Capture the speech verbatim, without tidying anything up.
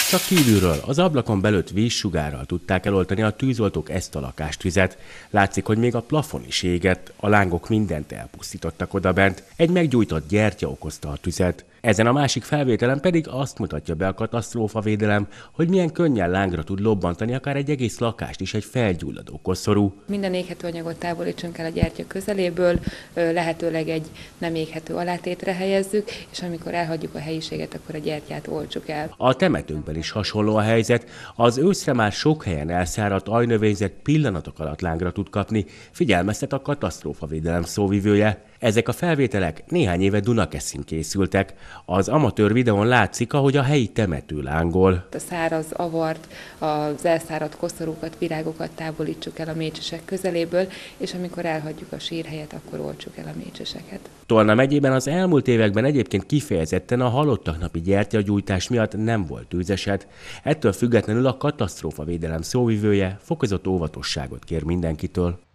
Csak kívülről, az ablakon belőtt vízsugárral tudták eloltani a tűzoltók ezt a lakástüzet. Látszik, hogy még a plafon is égett, a lángok mindent elpusztítottak odabent. Egy meggyújtott gyertya okozta a tüzet. Ezen a másik felvételen pedig azt mutatja be a katasztrófavédelem, hogy milyen könnyen lángra tud lobbantani akár egy egész lakást is egy felgyulladó koszorú. Minden éghető anyagot távolítsunk el a gyertya közeléből, lehetőleg egy nem éghető alátétre helyezzük, és amikor elhagyjuk a helyiséget, akkor a gyertyát oltsuk el. A temetőkben is hasonló a helyzet. Az őszre már sok helyen elszáradt ajnövényzet pillanatok alatt lángra tud kapni, figyelmeztet a katasztrófavédelem szóvivője. Ezek a felvételek néhány éve Dunakeszin készültek. Az amatőr videón látszik, ahogy a helyi temető lángol. A száraz avart, az elszáradt koszorúkat, virágokat távolítsuk el a mécsesek közeléből, és amikor elhagyjuk a sírhelyet, akkor oltsuk el a mécseseket. Tolna megyében az elmúlt években egyébként kifejezetten a halottak napi gyertyagyújtás miatt nem volt tűzeset. Ettől függetlenül a katasztrófavédelem szóvivője fokozott óvatosságot kér mindenkitől.